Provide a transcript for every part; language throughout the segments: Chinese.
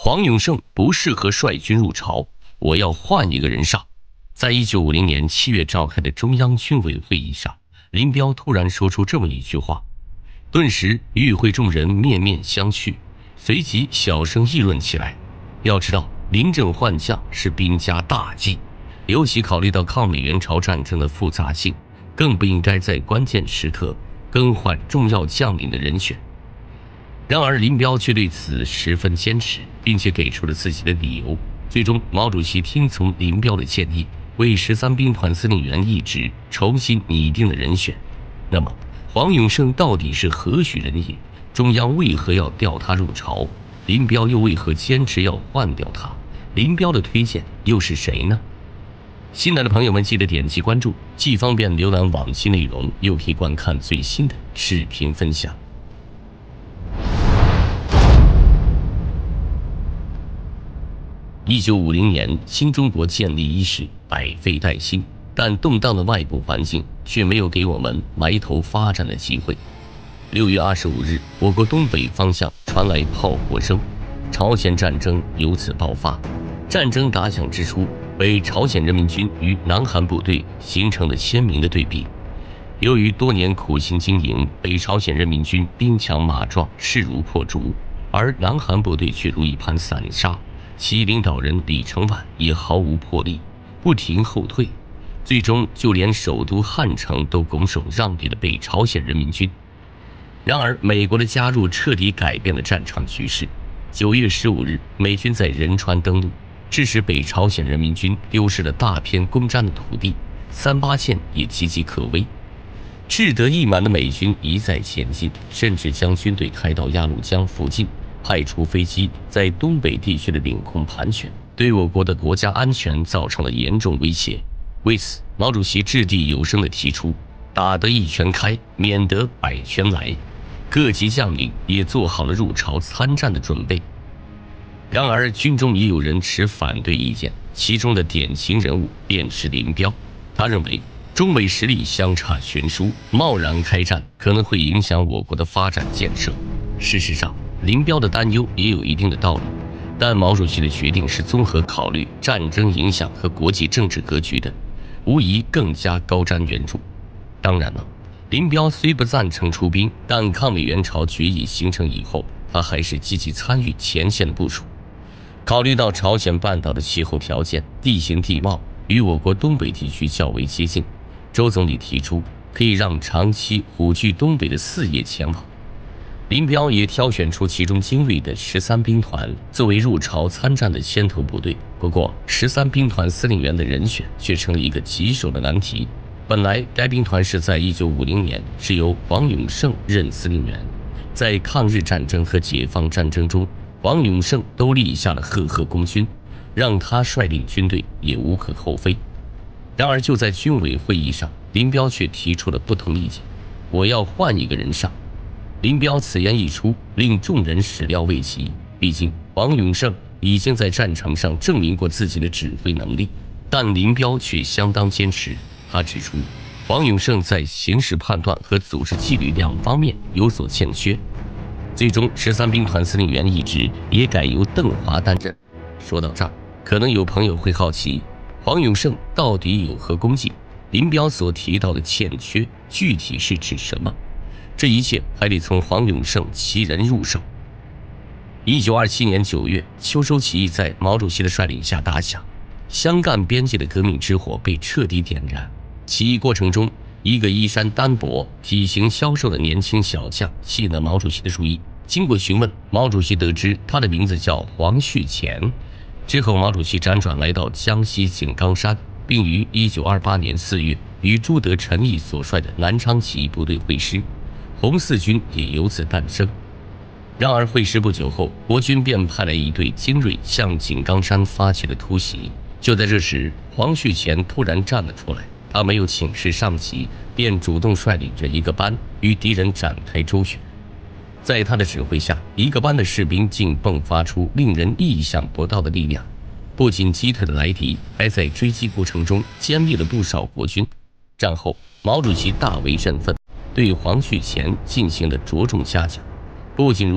黄永胜不适合率军入朝，我要换一个人上。在1950年7月召开的中央军委会议上，林彪突然说出这么一句话，顿时与会众人面面相觑，随即小声议论起来。要知道，临阵换将是兵家大忌，尤其考虑到抗美援朝战争的复杂性，更不应该在关键时刻更换重要将领的人选。然而林彪却对此十分坚持，并且给出了自己的理由。最终毛主席听从林彪的建议，为13兵团司令员一职重新拟定了人选。那么黄永胜到底是何许人也？中央为何要调他入朝？林彪又为何坚持要换掉他？林彪的推荐又是谁呢？新来的朋友们记得点击关注，既方便浏览往期内容，又可以观看最新的视频分享。1950年，新中国建立伊始，百废待兴，但动荡的外部环境却没有给我们埋头发展的机会。6月25日，我国东北方向传来炮火声，朝鲜战争由此爆发。战争打响之初，北朝鲜人民军与南韩部队形成了鲜明的对比。由于多年苦心经营，北朝鲜人民军兵强马壮，势如破竹，而南韩部队却如一盘散沙。其领导人李承晚也毫无魄力，不停后退，最终就连首都汉城都拱手让给了北朝鲜人民军。然而，美国的加入彻底改变了战场局势。9月15日，美军在仁川登陆，致使北朝鲜人民军丢失了大片攻占的土地，38线也岌岌可危。志得意满的美军一再前进，甚至将军队开到鸭绿江附近。派出飞机在东北地区的领空盘旋，对我国的国家安全造成了严重威胁。为此，毛主席掷地有声地提出：“打得一拳开，免得百拳来。”各级将领也做好了入朝参战的准备。然而，军中也有人持反对意见，其中的典型人物便是林彪。他认为，中美实力相差悬殊，贸然开战可能会影响我国的发展建设。事实上，林彪的担忧也有一定的道理，但毛主席的决定是综合考虑战争影响和国际政治格局的，无疑更加高瞻远瞩。当然了，林彪虽不赞成出兵，但抗美援朝决议形成以后，他还是积极参与前线的部署。考虑到朝鲜半岛的气候条件、地形地貌与我国东北地区较为接近，周总理提出可以让长期虎踞东北的4野前往。林彪也挑选出其中精锐的13兵团作为入朝参战的先头部队。不过，13兵团司令员的人选却成了一个棘手的难题。本来该兵团是在1950年是由黄永胜任司令员，在抗日战争和解放战争中，黄永胜都立下了赫赫功勋，让他率领军队也无可厚非。然而就在军委会议上，林彪却提出了不同意见：“我要换一个人上。”林彪此言一出，令众人始料未及。毕竟黄永胜已经在战场上证明过自己的指挥能力，但林彪却相当坚持。他指出，黄永胜在形势判断和组织纪律2方面有所欠缺。最终，13兵团司令员一职也改由邓华担任。说到这儿，可能有朋友会好奇，黄永胜到底有何功绩？林彪所提到的欠缺，具体是指什么？这一切还得从黄永胜其人入手。1927年9月，秋收起义在毛主席的率领下打响，湘赣边界的革命之火被彻底点燃。起义过程中，一个衣衫单薄、体型消瘦的年轻小将吸引了毛主席的注意。经过询问，毛主席得知他的名字叫黄旭乾。之后，毛主席辗转来到江西井冈山，并于1928年4月与朱德、陈毅所率的南昌起义部队会师。红四军也由此诞生。然而会师不久后，国军便派来一队精锐向井冈山发起了突袭。就在这时，黄旭乾突然站了出来，他没有请示上级，便主动率领着一个班与敌人展开周旋。在他的指挥下，一个班的士兵竟迸发出令人意想不到的力量，不仅击退了来敌，还在追击过程中歼灭了不少国军。战后，毛主席大为振奋，对黄旭乾进行了着重嘉奖。不仅如此，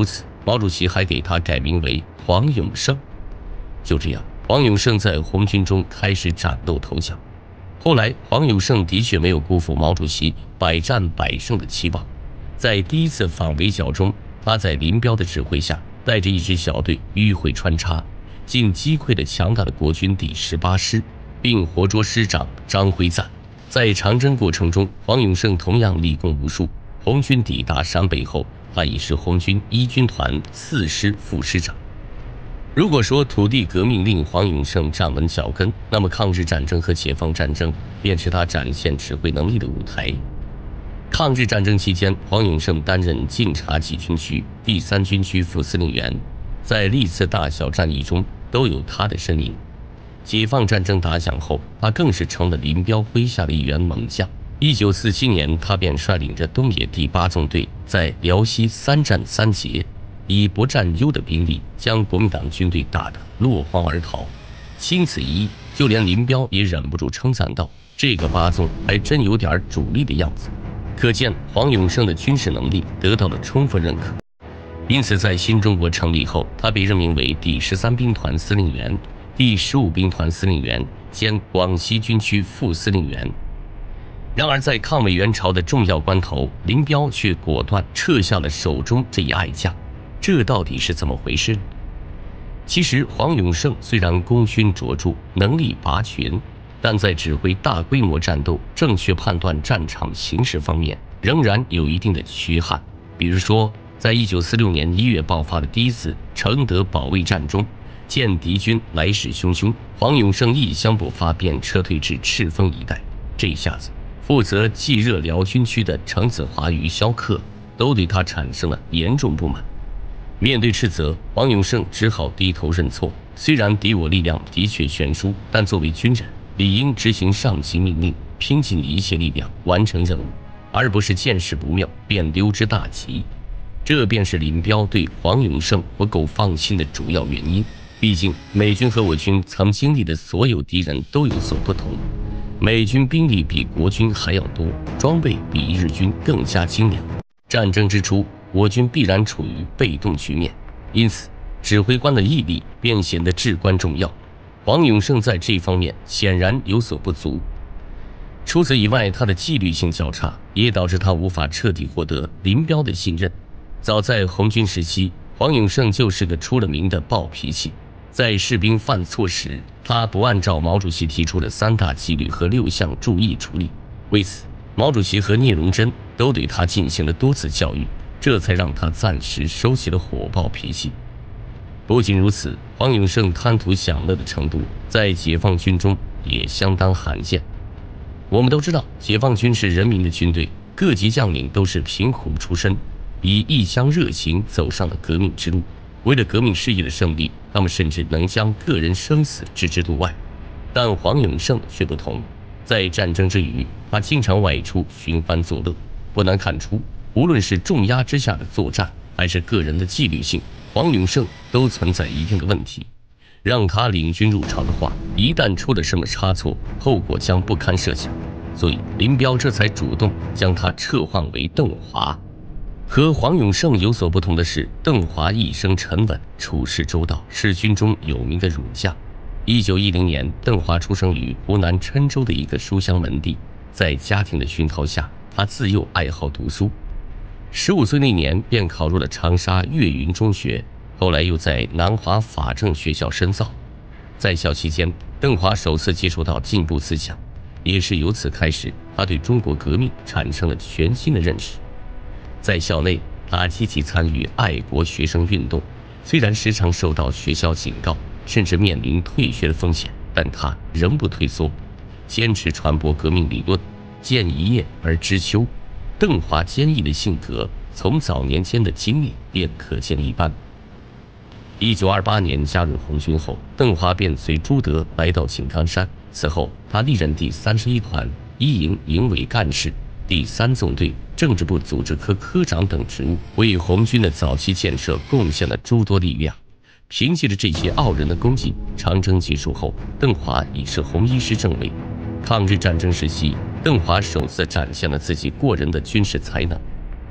毛主席还给他改名为黄永胜。就这样，黄永胜在红军中开始崭露头角。后来，黄永胜的确没有辜负毛主席百战百胜的期望。在第一次反围剿中，他在林彪的指挥下，带着一支小队迂回穿插，竟击溃了强大的国军第18师，并活捉师长张辉瓒。在长征过程中，黄永胜同样立功无数。红军抵达陕北后，他已是红军一军团4师副师长。如果说土地革命令黄永胜站稳脚跟，那么抗日战争和解放战争便是他展现指挥能力的舞台。抗日战争期间，黄永胜担任晋察冀军区第3军区副司令员，在历次大小战役中都有他的身影。解放战争打响后，他更是成了林彪麾下的一员猛将。1947年，他便率领着东野第8纵队在辽西3战3捷，以不占优的兵力将国民党军队打得落荒而逃。经此一役，就连林彪也忍不住称赞道：“这个8纵还真有点主力的样子。”可见黄永胜的军事能力得到了充分认可。因此，在新中国成立后，他被任命为第13兵团司令员、第15兵团司令员兼广西军区副司令员。然而，在抗美援朝的重要关头，林彪却果断撤下了手中这一爱将，这到底是怎么回事？其实，黄永胜虽然功勋卓著，能力拔群，但在指挥大规模战斗、正确判断战场形势方面，仍然有一定的缺憾。比如说，在1946年1月爆发的第一次承德保卫战中，见敌军来势汹汹，黄永胜一箱不发，便撤退至赤峰一带。这一下子，负责冀热辽军区的程子华与萧克都对他产生了严重不满。面对斥责，黄永胜只好低头认错。虽然敌我力量的确悬殊，但作为军人，理应执行上级命令，拼尽一切力量完成任务，而不是见势不妙便溜之大吉。这便是林彪对黄永胜不够放心的主要原因。毕竟，美军和我军曾经历的所有敌人都有所不同。美军兵力比国军还要多，装备比日军更加精良。战争之初，我军必然处于被动局面，因此指挥官的毅力便显得至关重要。黄永胜在这方面显然有所不足。除此以外，他的纪律性较差，也导致他无法彻底获得林彪的信任。早在红军时期，黄永胜就是个出了名的暴脾气。在士兵犯错时，他不按照毛主席提出的3大纪律和6项注意处理。为此，毛主席和聂荣臻都对他进行了多次教育，这才让他暂时收起了火爆脾气。不仅如此，黄永胜贪图享乐的程度在解放军中也相当罕见。我们都知道，解放军是人民的军队，各级将领都是贫苦出身，以一腔热情走上了革命之路。为了革命事业的胜利，他们甚至能将个人生死置之度外。但黄永胜却不同，在战争之余，他经常外出寻欢作乐。不难看出，无论是重压之下的作战，还是个人的纪律性，黄永胜都存在一定的问题。让他领军入朝的话，一旦出了什么差错，后果将不堪设想。所以林彪这才主动将他撤换为邓华。和黄永胜有所不同的是，邓华一生沉稳，处事周到，是军中有名的儒将。1910年，邓华出生于湖南郴州的一个书香门第，在家庭的熏陶下，他自幼爱好读书。15岁那年便考入了长沙岳云中学，后来又在南华法政学校深造。在校期间，邓华首次接触到进步思想，也是由此开始，他对中国革命产生了全新的认识。在校内，他积极参与爱国学生运动，虽然时常受到学校警告，甚至面临退学的风险，但他仍不退缩，坚持传播革命理论，见一叶而知秋。邓华坚毅的性格，从早年间的经历便可见一斑。1928年加入红军后，邓华便随朱德来到井冈山，此后他历任第31团1营营委干事、第3纵队政治部组织科科长等职务，为红军的早期建设贡献了诸多力量。凭借着这些傲人的功绩，长征结束后，邓华已是红一师政委。抗日战争时期，邓华首次展现了自己过人的军事才能。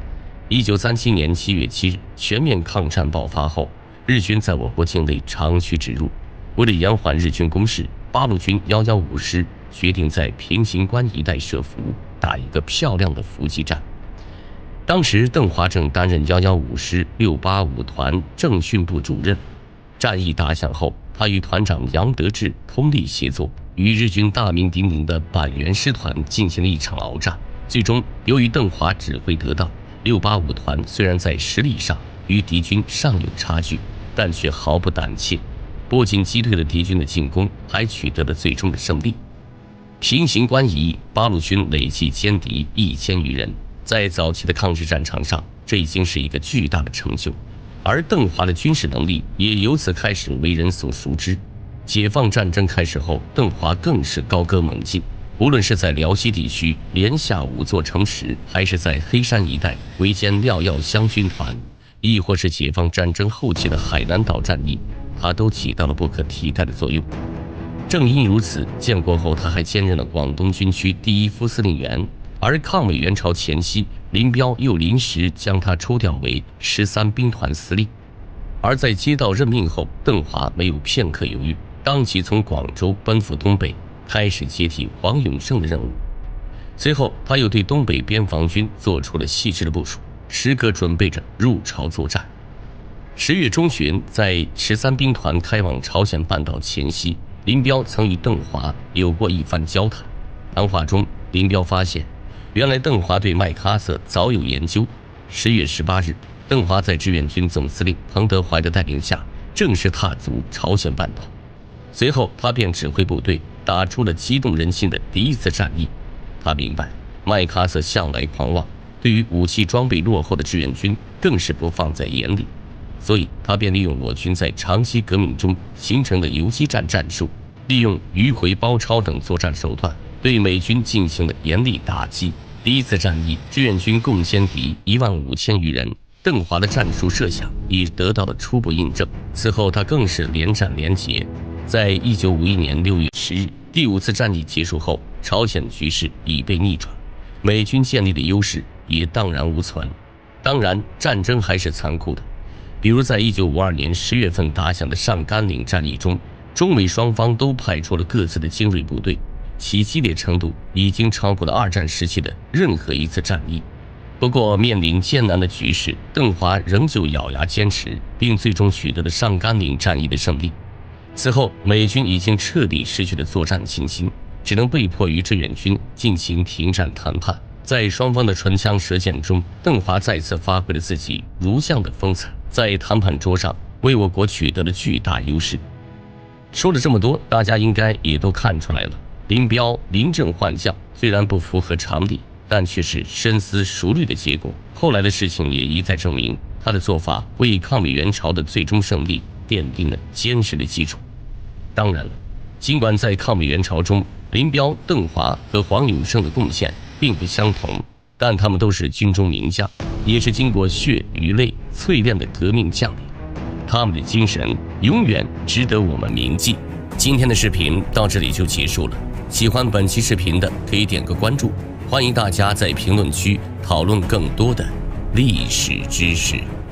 1937年7月7日，全面抗战爆发后，日军在我国境内长驱直入。为了延缓日军攻势，八路军115师决定在平型关一带设伏，打一个漂亮的伏击战。当时邓华正担任115师685团政训部主任。战役打响后，他与团长杨得志通力协作，与日军大名鼎鼎的板垣师团进行了一场鏖战。最终，由于邓华指挥得当，685团虽然在实力上与敌军尚有差距，但却毫不胆怯，不仅击退了敌军的进攻，还取得了最终的胜利。平型关一役，八路军累计歼敌1000余人，在早期的抗日战场上，这已经是一个巨大的成就。而邓华的军事能力也由此开始为人所熟知。解放战争开始后，邓华更是高歌猛进，无论是在辽西地区连下5座城池，还是在黑山一带围歼廖耀湘军团，亦或是解放战争后期的海南岛战役，他都起到了不可替代的作用。正因如此，建国后他还兼任了广东军区第1副司令员，而抗美援朝前夕，林彪又临时将他抽调为13兵团司令。而在接到任命后，邓华没有片刻犹豫，当即从广州奔赴东北，开始接替黄永胜的任务。随后，他又对东北边防军做出了细致的部署，时刻准备着入朝作战。10月中旬，在13兵团开往朝鲜半岛前夕，林彪曾与邓华有过一番交谈。谈话中，林彪发现，原来邓华对麦克阿瑟早有研究。10月18日，邓华在志愿军总司令彭德怀的带领下，正式踏足朝鲜半岛。随后，他便指挥部队打出了激动人心的第一次战役。他明白，麦克阿瑟向来狂妄，对于武器装备落后的志愿军更是不放在眼里，所以他便利用我军在长期革命中形成的游击战战术，利用迂回包抄等作战手段，对美军进行了严厉打击。第一次战役，志愿军共歼敌15000余人，邓华的战术设想已得到了初步印证。此后，他更是连战连捷。在1951年6月10日，第5次战役结束后，朝鲜局势已被逆转，美军建立的优势也荡然无存。当然，战争还是残酷的，比如在1952年10月份打响的上甘岭战役中，中美双方都派出了各自的精锐部队，其激烈程度已经超过了2战时期的任何一次战役。不过，面临艰难的局势，邓华仍旧咬牙坚持，并最终取得了上甘岭战役的胜利。此后，美军已经彻底失去了作战信心，只能被迫与志愿军进行停战谈判。在双方的唇枪舌剑中，邓华再次发挥了自己如将的风采，在谈判桌上为我国取得了巨大优势。说了这么多，大家应该也都看出来了，林彪临阵换将虽然不符合常理，但却是深思熟虑的结果。后来的事情也一再证明，他的做法为抗美援朝的最终胜利奠定了坚实的基础。当然了，尽管在抗美援朝中，林彪、邓华和黄永胜的贡献并不相同，但他们都是军中名将，也是经过血与泪淬炼的革命将领。他们的精神永远值得我们铭记。今天的视频到这里就结束了，喜欢本期视频的可以点个关注，欢迎大家在评论区讨论更多的历史知识。